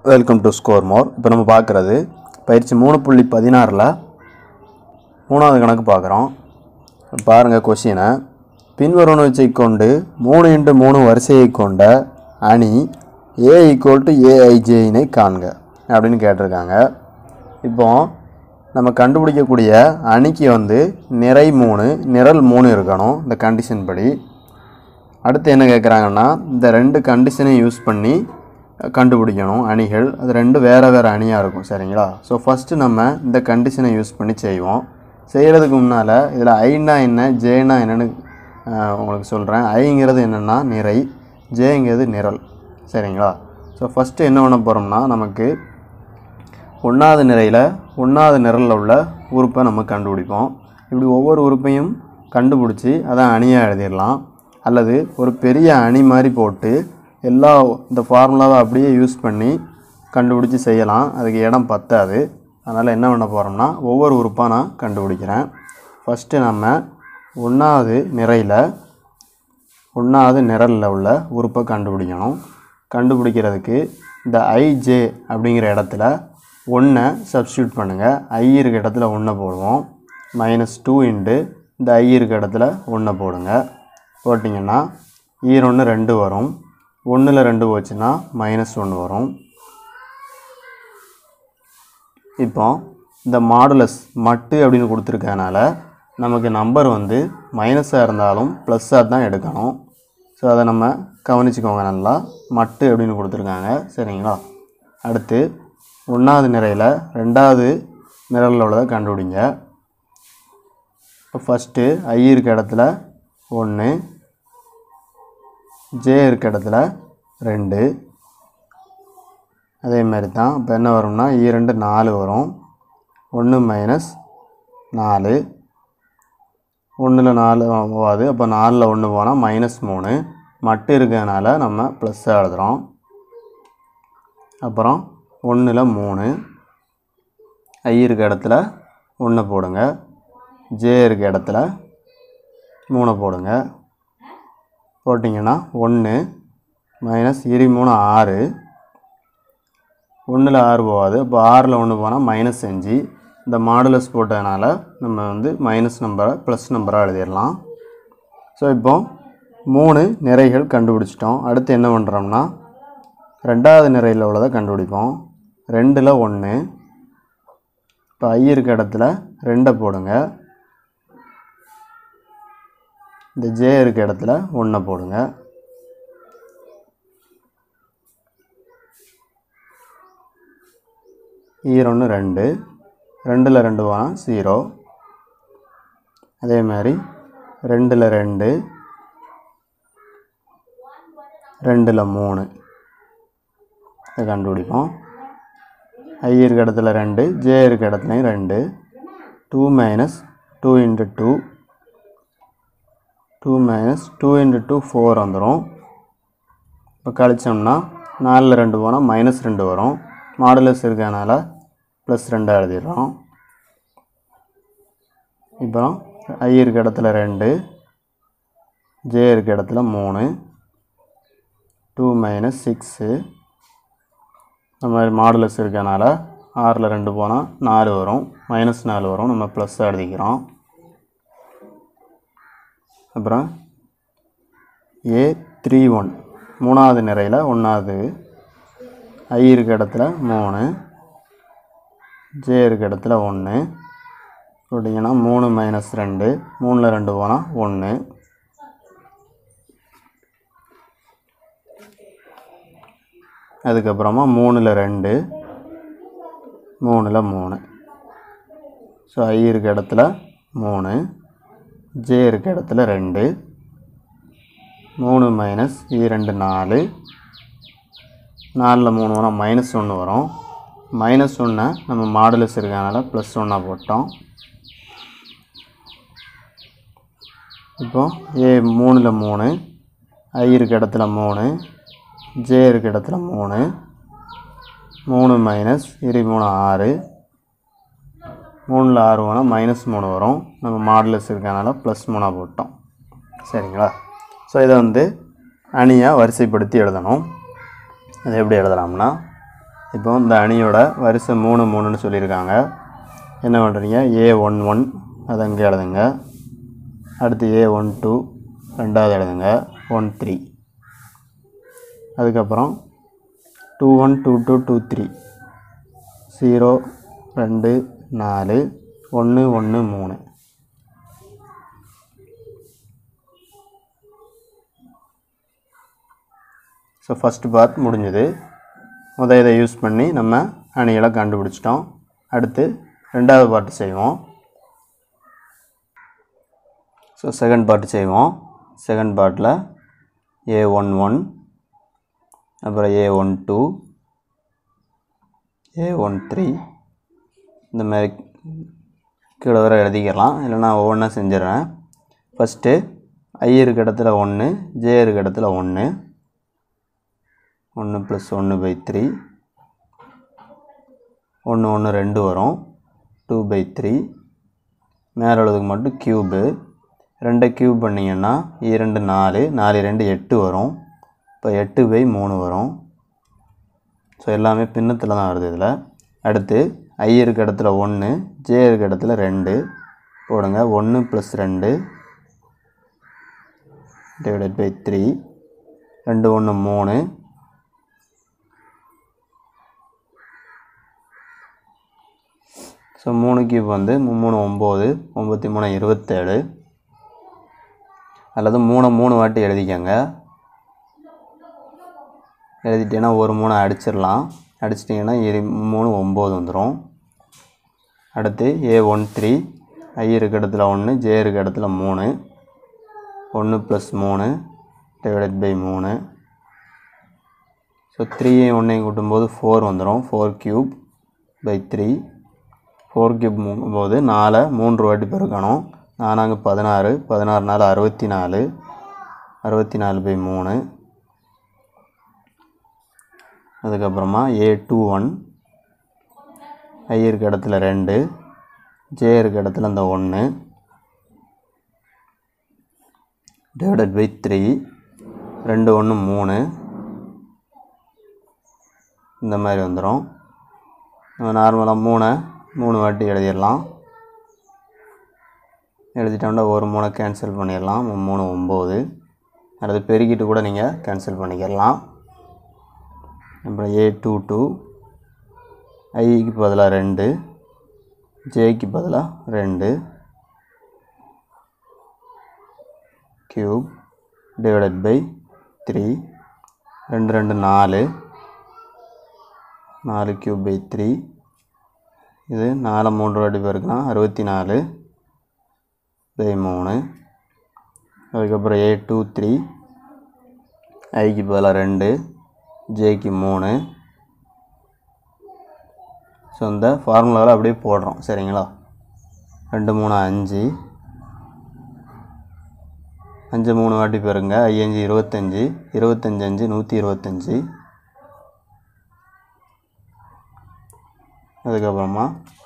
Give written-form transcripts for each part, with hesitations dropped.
Welcome to score more. இப்போ நம்ம பார்க்குறது பயிற்சி 3.16ல் 3வது கணக்கு பார்க்குறோம். பாருங்கள் கொஷினை. பின்வருவனவற்றை கொண்டு 3x3 வரிசையை கொண்ட அணி A = AIJனை காண்க அப்படின்னு கேட்டிருக்காங்க. இப்போ நம்ம கண்டுபிடிக்கக்கூடிய அணிக்கு நிறை 3 நிரல் 3 இருக்கணும் இந்த கண்டிஷன் படி. அடுத்து என்ன கேட்குறாங்கன்னா, இந்த ரெண்டு கண்டிஷனையும் யூஸ் பண்ணி கண்டுபிடிக்கணும் அணிகள். அது ரெண்டு வேறு வேறு அணியாக இருக்கும். சரிங்களா? ஸோ ஃபஸ்ட்டு நம்ம இந்த கண்டிஷனை யூஸ் பண்ணி செய்வோம். செய்கிறதுக்கு முன்னால் இதில் ஐனா என்ன ஜேனா என்னென்னு உங்களுக்கு சொல்கிறேன். ஐங்கிறது என்னென்னா நிறை, ஜேங்கிறது நிரல். சரிங்களா? ஸோ ஃபஸ்ட்டு என்ன பண்ண போகிறோம்னா, நமக்கு 1வது நிறையில் 1வது நிரலில் உள்ள உறுப்பை நம்ம கண்டுபிடிப்போம். இப்படி ஒவ்வொரு உறுப்பையும் கண்டுபிடிச்சி அதான் அணியாக எழுதிடலாம். அல்லது ஒரு பெரிய அணி மாதிரி போட்டு எல்லா இந்த ஃபார்முலாவை அப்படியே யூஸ் பண்ணி கண்டுபிடிச்சி செய்யலாம். அதுக்கு இடம் பத்தாது. அதனால் என்ன பண்ண போகிறோம்னா, ஒவ்வொரு உறுப்பாக நான் கண்டுபிடிக்கிறேன். ஃபஸ்ட்டு நம்ம 1வது நிரலில் உள்ள உறுப்பை கண்டுபிடிக்கணும். கண்டுபிடிக்கிறதுக்கு இந்த IJ அப்படிங்கிற இடத்துல 1 சப்ஸ்டியூட் பண்ணுங்கள். I இருக்க இடத்துல 1 போடுவோம். -2 இந்த I இருக்க இடத்துல 1 போடுங்க. போட்டிங்கன்னா 2 வரும். 1ல் 2 போச்சுன்னா -1 வரும். இப்போ இந்த மாடுலஸ் மட்டு அப்படின்னு கொடுத்துருக்கனால நமக்கு நம்பர் மைனஸாக இருந்தாலும் ப்ளஸ்ஸாக தான் எடுக்கணும். ஸோ அதை நம்ம கவனிச்சுக்கோங்க நல்லா. மட்டு அப்படின்னு கொடுத்துருக்காங்க. சரிங்களா? அடுத்து 1வது நிறையில் 2வது நிரலில் உள்ளதை கண்டுபிடிங்க. இப்போ ஃபஸ்ட்டு I இருக்க இடத்துல 1, J இருக்க இடத்துல 2. அதே மாதிரி தான். இப்போ என்ன வரும்னா 2 4 வரும். 1 -4. 1ல் 4 போகாது. அப்போ 4ல் 1 போனால் -3. மட்டு இருக்கிறதுனால நம்ம ப்ளஸ்ஸாக எழுதுகிறோம். அப்புறம் 1ல் 3. I இருக்க இடத்துல 1 போடுங்க. J இருக்க இடத்துல 3 போடுங்க. போட்டிங்கன்னா 1 -3 6. 1ல் 6 போகாது. அப்போ 6ல் 1 போனால் -5. இந்த மாடுலஸ் போட்டதுனால நம்ம மைனஸ் நம்பரை ப்ளஸ் நம்பராக எழுதிடலாம். ஸோ இப்போ 3 நிறைகள் கண்டுபிடிச்சிட்டோம். அடுத்து என்ன பண்ணுறோம்னா, 2வது நிறையில் உள்ளதை கண்டுபிடிப்போம். 2ல் 1. இப்போ I இருக்க இடத்துல 2 போடுங்க. இந்த J இருக்க இடத்துல 1 போடுங்க. -2 2ல் 2 போனால் 0. அதே மாதிரி 2ல் 2, 2ல் 3 இதை கண்டுபிடிப்போம். I இருக்க இடத்துல 2, J இருக்க இடத்துலையும் 2. 2 - 2 × 2 2 - 2 × 2 4 வந்துடும். இப்போ கழிச்சோம்னா 4ல் 2 போனால் -2 வரும். மாடுலஸ் இருக்கனால +2 எழுதிடுறோம். இப்போ I இருக்க இடத்துல 2, J இருக்க இடத்துல 3. 2 - 6. இந்த மாதிரி மாடுலஸ் இருக்கனால 6ல் 2 போனால் 4 வரும். -4 வரும். நம்ம ப்ளஸ்ஸாக எழுதிக்கிறோம். அப்புறம் A31 3வது நிறையில் 1வது I இருக்க இடத்துல 3, J இருக்க இடத்துல 1. போட்டிங்கன்னா 3 - 2 3ல் 2 போனால் 1. அதுக்கப்புறமா 3ல் 2, 3ல் 3. ஸோ I இருக்க இடத்துல 3, J இருக்க இடத்துல 2. 3 - 2 4. 4ல் 3 போனால் -1 வரும். -1 நம்ம மாடுலஸ் இருக்கனால +1 போட்டோம். இப்போ A3ல் 3, I இருக்க இடத்துல 3, J இருக்க இடத்துல 3. 3 - 3 6. 3ல் 6 போனால் -3 வரும். நம்ம மாடுலஸ் இருக்கனால +3 போட்டோம். சரிங்களா? ஸோ இதை அணியாக வரிசைப்படுத்தி எழுதணும். அது எப்படி எழுதலாம்னா, இப்போ இந்த அணியோட வரிசை 3 3ன்னு சொல்லியிருக்காங்க. என்ன பண்ணுறீங்க, A11 அதை அங்கே எழுதுங்க. அடுத்து A12 ரெண்டாவது எழுதுங்க, 13. அதுக்கப்புறம் 21 22 23 0 2 4 1 1 3. ஸோ ஃபஸ்ட்டு பார்ட் முடிஞ்சது. இதை யூஸ் பண்ணி நம்ம அணிகளை கண்டுபிடிச்சிட்டோம். அடுத்து ரெண்டாவது பார்ட்டு செய்வோம். ஸோ செகண்ட் பார்ட்டு செய்வோம். செகண்ட் பார்ட்டில் A11 அப்புறம் A12 A13 இந்த மாதிரி கீழே வர எழுதிக்கலாம். இல்லைனா ஒவ்வொன்றா செஞ்சிடறேன். ஃபஸ்ட்டு I இருக்க இடத்துல 1, J இருக்க இடத்துல 1, 1 + 1/3, 1 1 2 வரும், 2/3. மேலே உள்ளதுக்கு மட்டும் க்யூபு. 2 க்யூப் பண்ணிங்கன்னா 2 4, 4 2 8 வரும். இப்போ 8/3 வரும். ஸோ எல்லாமே பின்னத்தில் தான் வருது இதில். அடுத்து I இருக்க இடத்துல 1, J இருக்க இடத்துல 2 போடுங்க. 1 + 2 /3, 2 1 3. ஸோ 3 க்யூப் வந்து 3 9, 9 3 27. அல்லது 3 3 வாட்டி எழுதிக்கங்க. எழுதிட்டீங்கன்னா ஒரு 3 அடிச்சிடலாம். அடிச்சிட்டிங்கன்னா 3 9 வந்துடும். அடுத்து A13 I இருக்க இடத்துல 1, J இருக்க இடத்துல 3, 1 + 3 /3. ஸோ 3 1 கூட்டும்போது 4 வந்துடும். 4³/3. 4³ போது 4 3 வாட்டி பெருக்கணும். 4 16, 16 4 64, 64/3. அதுக்கப்புறமா A21 I இருக்க இடத்துல 2, J இருக்க இடத்துல இந்த 1 /3, 2 1 3 இந்த மாதிரி வந்துடும். நம்ம நார்மலாக 3 வாட்டி எழுதிடலாம். எழுதிட்டோம்னா ஒரு 3 கேன்சல் பண்ணிடலாம். 3 9. அல்லது பெருக்கிட்டு கூட நீங்கள் கேன்சல் பண்ணிக்கலாம். அப்புறம் A22 Iக்கு பதிலாக 2, Jக்கு பதிலாக 2 க்யூப் /3, 2 2 4, 4³/3. இது 4 3 வாட்டி பெருக்குனா 64/3. அதுக்கப்புறம் A23 Iக்கு பதிலாக 2, Jக்கு 3. ஸோ இந்த ஃபார்முலாவில் அப்படியே போடுறோம். சரிங்களா? 2 3 5, 5 3 வாட்டி பெருங்க. 5 25, 25 5 125. அதுக்கப்புறமா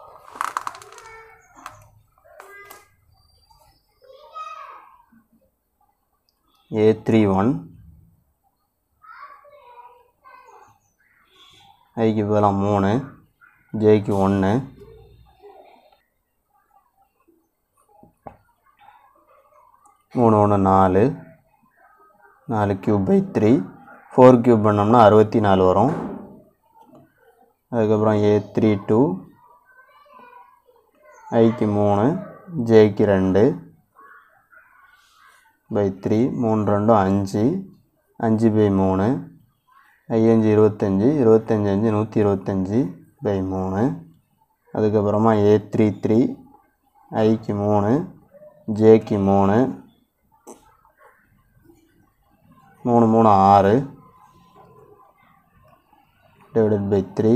A31 Iக்கு பதிலாக 3, Jக்கு 1, 3 1 4, 4³/3. 4³ பண்ணோம்னா 64 வரும். அதுக்கப்புறம் A32 Iக்கு 3, Jக்கு 2/3. 3 2 5, 5/3. 5 25, 25 5 125/3. அதுக்கப்புறமா A33 Iக்கு 3, Jக்கு 3, 3 3 6 /3.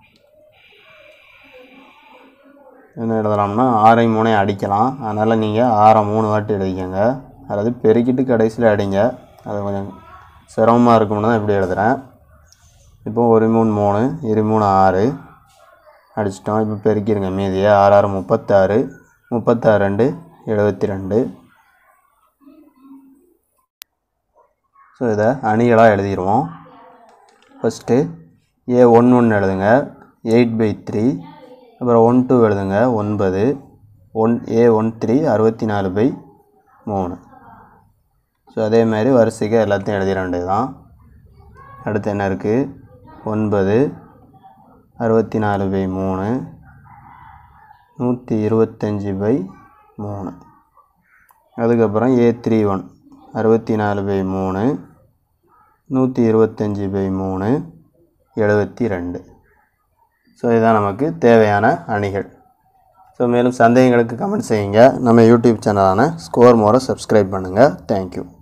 என்ன எழுதலாம்னா 6 3 அடிக்கலாம். அதனால் நீங்கள் 6 3 வாட்டி எழுதிக்கங்க. அதாவது பெருக்கிட்டு கடைசியில் அடிங்க. அது கொஞ்சம் சிரமமாக இருக்கும்னு தான் இப்படி எழுதுகிறேன். இப்போ 1 3 3, 2 3 6 அடிச்சிட்டோம். இப்போ பெருக்கிடுங்க மீதியை. 6 6 36, 36 2 72. ஸோ இதை அணிகளாக எழுதிடுவோம். ஃபஸ்ட்டு A11 எழுதுங்க 8/3. அப்புறம் 12 எழுதுங்க 9. A13 64/3. ஸோ அதே மாதிரி வரிசைக்கு எல்லாத்தையும் எழுதிட வேண்டியது தான். அடுத்து என்ன இருக்குது? 9 64/3 125/3. அதுக்கப்புறம் A31 64/3 125/3 72. ஸோ இதுதான் நமக்கு தேவையான அணிகள். ஸோ மேலும் சந்தேகங்களுக்கு கமெண்ட் செய்யுங்க. நம்ம யூடியூப் சேனலான ஸ்கோர் மோரை சப்ஸ்கிரைப் பண்ணுங்கள். தேங்க்யூ.